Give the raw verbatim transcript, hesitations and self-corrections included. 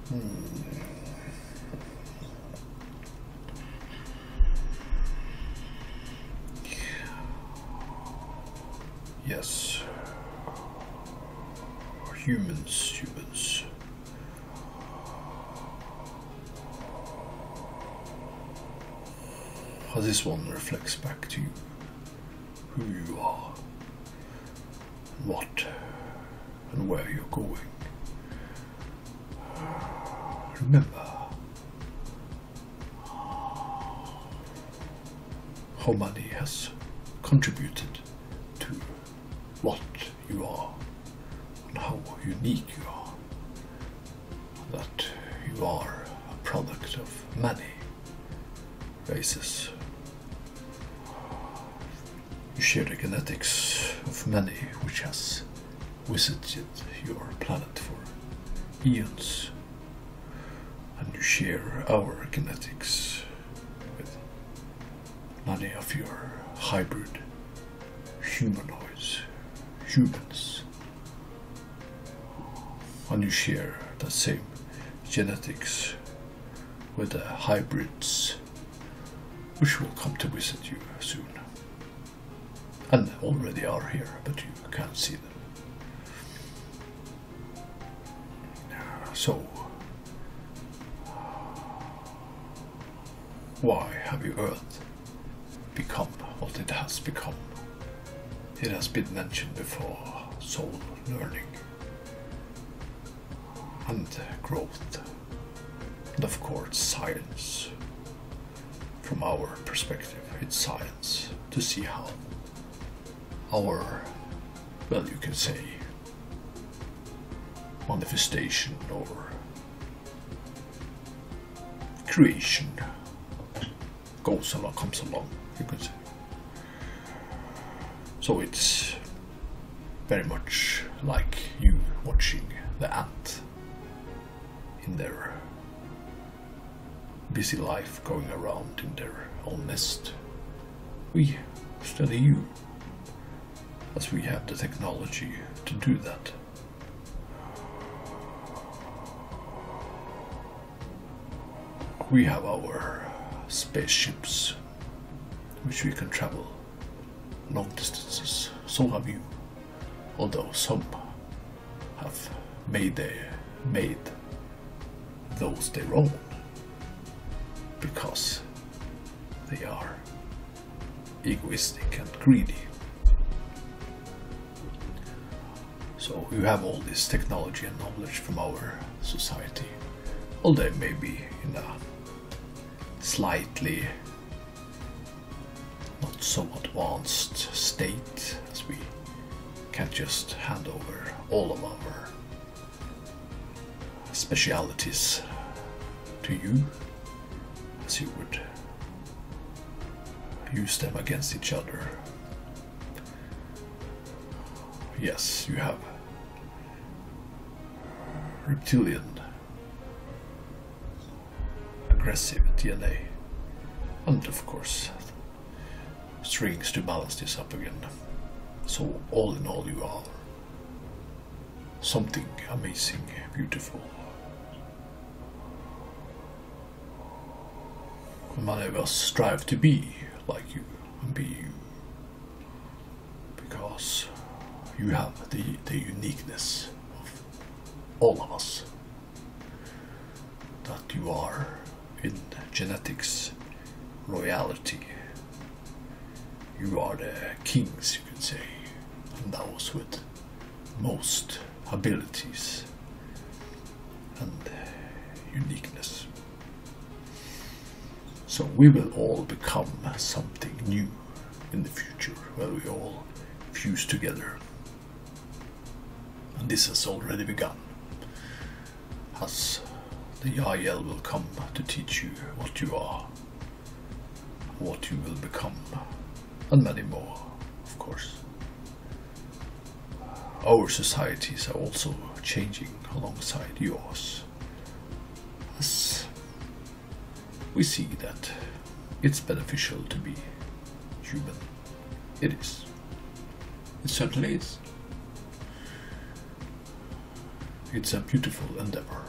Hmm. Yes. Humans, humans. How this one reflects back to you, who you are, what and where you're going. Remember how money has contributed to what you are and how unique you are, that you are a product of many races. You share the genetics of many which has visited your planet for eons, and you share our genetics with many of your hybrid humanoids, humans, and you share the same genetics with the hybrids which will come to visit you soon, and already are here, but you can't see them. So, why have you Earth become what it has become? It has been mentioned before: soul learning and growth, and of course science. From our perspective, it's science to see how our, well, you can say, manifestation or creation goes along, comes along, you could say. So it's very much like you watching the ant in their busy life, going around in their own nest. We study you, as we have the technology to do that. We have our spaceships, which we can travel long distances. So have you, although some have made their, made those their own, because they are egoistic and greedy. So you have all this technology and knowledge from our society, although they may be in a slightly not so advanced state, as we can't just hand over all of our specialities to you, as you would use them against each other. Yes, you have reptilian aggressive D N A, and of course strings to balance this up again. So all in all, you are something amazing, beautiful. Many of us strive to be like you and be you, because you have the, the uniqueness of all of us, that you are in genetics royalty. You are the kings, you could say, and those with most abilities and uniqueness. So we will all become something new in the future, where we all fuse together. And this has already begun, as the Yael will come to teach you what you are, what you will become, and many more, of course. Our societies are also changing alongside yours, as we see that it's beneficial to be human. It is. It certainly is. It's a beautiful endeavor.